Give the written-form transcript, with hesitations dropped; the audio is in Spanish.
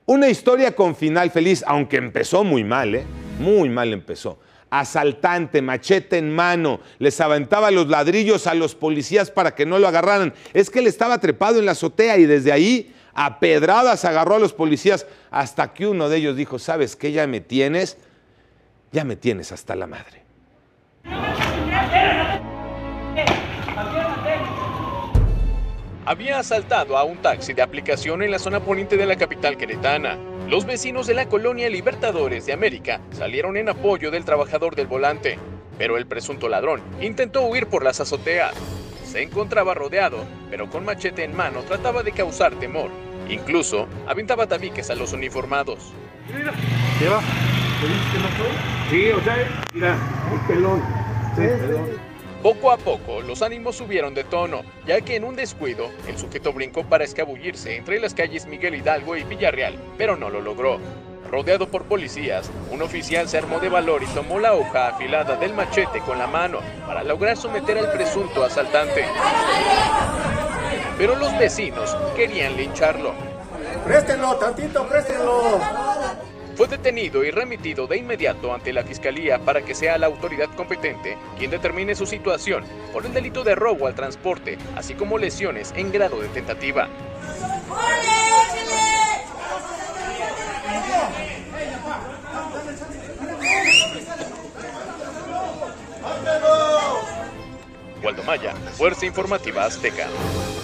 Una historia con final feliz, aunque empezó muy mal, ¿eh? Muy mal empezó. Asaltante, machete en mano, les aventaba los ladrillos a los policías para que no lo agarraran. Es que él estaba trepado en la azotea y desde ahí a pedradas agarró a los policías hasta que uno de ellos dijo, ¿sabes qué? Ya me tienes hasta la madre. Había asaltado a un taxi de aplicación en la zona poniente de la capital queretana. Los vecinos de la colonia Libertadores de América salieron en apoyo del trabajador del volante, pero el presunto ladrón intentó huir por las azoteas. Se encontraba rodeado, pero con machete en mano trataba de causar temor. Incluso aventaba tabiques a los uniformados. Mira, ¿qué va? ¿Te dices que no soy? Sí, o sea, mira, el pelón. Sí, el pelón. Poco a poco, los ánimos subieron de tono, ya que en un descuido, el sujeto brincó para escabullirse entre las calles Miguel Hidalgo y Villarreal, pero no lo logró. Rodeado por policías, un oficial se armó de valor y tomó la hoja afilada del machete con la mano para lograr someter al presunto asaltante. Pero los vecinos querían lincharlo. ¡Préstenlo, tantito, préstenlo! Fue detenido y remitido de inmediato ante la fiscalía para que sea la autoridad competente quien determine su situación por el delito de robo al transporte, así como lesiones en grado de tentativa. Waldo Maya, Fuerza Informativa Azteca.